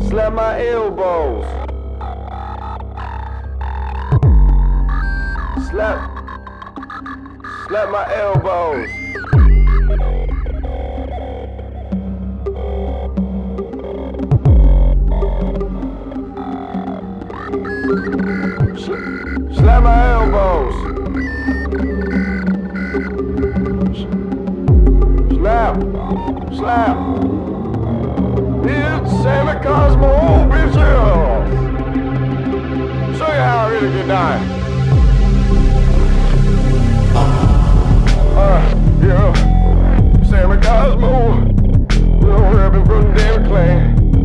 Slap my elbows. Slap my elbows. Slap my elbows. Slap. It's Sammy, Kosmo, bitch. Show you how I really get down. Yeah. Sammy, Kosmo. Rapping from the damn clan.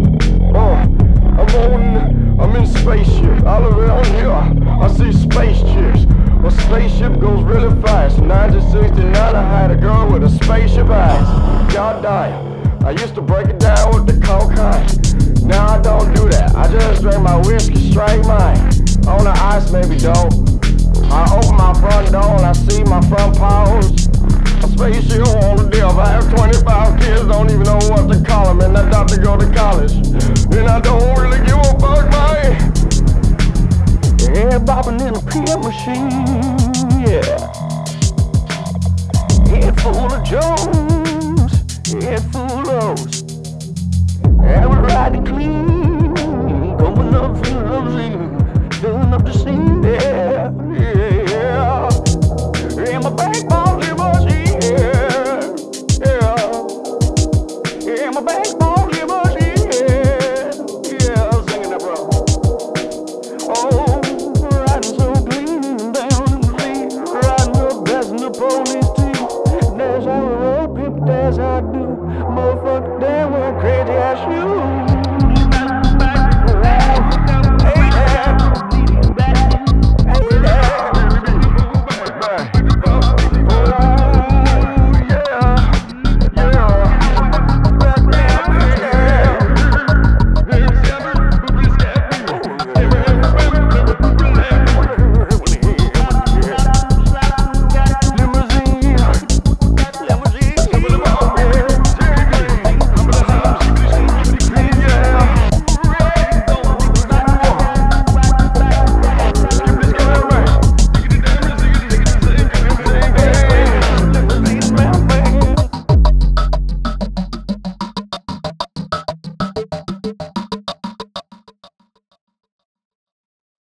I'm in spaceship. All around here, I see spaceships. A spaceship goes really fast. 1969, I had a girl with a spaceship eyes. God damn. I used to break it down with the cocaine. Now I don't do that. I just drink my whiskey straight, mine. On the ice, maybe dope. I open my front door and I see my front paws. A spaceship on the deal. I have 25 kids, don't even know what to call them. And I thought to go to college. And I don't really give a fuck, man. Head bobbing in a PM machine, yeah. Head full of Jones, head full of O's. And we're riding clean, going up in limousine, filling up the scene, yeah. In my backbone limousine, yeah. In my backbone limousine, yeah. I'm singing that, bro. Oh. That's how I roll, people, that's how I do. Motherfucker, damn, what crazy ass you.